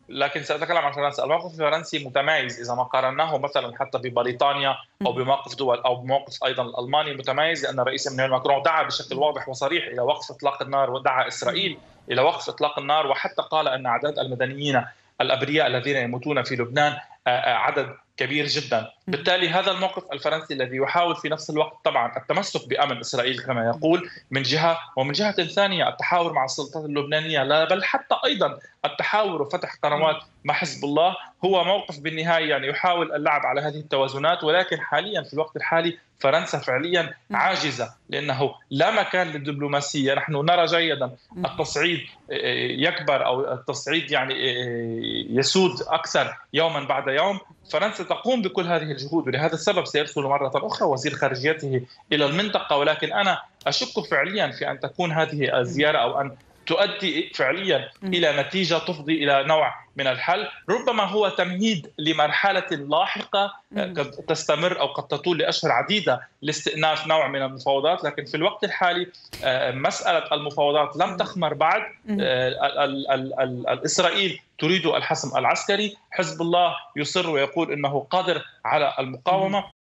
لكن سأتكلم عن فرنسا. الموقف الفرنسي متميز إذا ما قارناه مثلا حتى ببريطانيا أو اهم. بموقف دول أو بموقف أيضا الألماني متميز، لأن الرئيس إيمانويل ماكرون دعا بشكل اهم. واضح وصريح إلى وقف إطلاق النار، ودعا اهم. إسرائيل إلى وقف إطلاق النار، وحتى قال أن أعداد المدنيين الأبرياء الذين يموتون في لبنان عدد كبير جدا. اهم. بالتالي هذا الموقف الفرنسي الذي يحاول في نفس الوقت طبعا التمسك بأمن إسرائيل كما اهم. يقول من جهة، ومن جهة ثانية التحاور مع السلطات اللبنانية، لا بل حتى أيضا التحاور وفتح قنوات اهم. مع حزب الله. هو موقف بالنهاية يعني يحاول اللعب على هذه التوازنات، ولكن حاليا في الوقت الحالي فرنسا فعليا اهم. عاجزة، لأنه لا مكان للدبلوماسية. نحن نرى جيدا اهم. التصعيد يكبر، أو التصعيد يعني يسود أكثر يوما بعد يوم. فرنسا تقوم بكل هذه الجهود، ولهذا السبب سيرسل مرة أخرى وزير خارجيته إلى المنطقة. ولكن أنا أشك فعليا في أن تكون هذه اهم. الزيارة أو أن تؤدي فعليا اهم. إلى نتيجة تفضي إلى نوع من الحل. ربما هو تمهيد لمرحلة لاحقة اهم. قد تستمر أو قد تطول لأشهر عديدة لاستئناف نوع من المفاوضات. لكن في الوقت الحالي مسألة المفاوضات لم اهم. تخمر بعد. اهم. إسرائيل تريد الحسم العسكري، حزب الله يصر ويقول إنه قادر على اهم. المقاومة.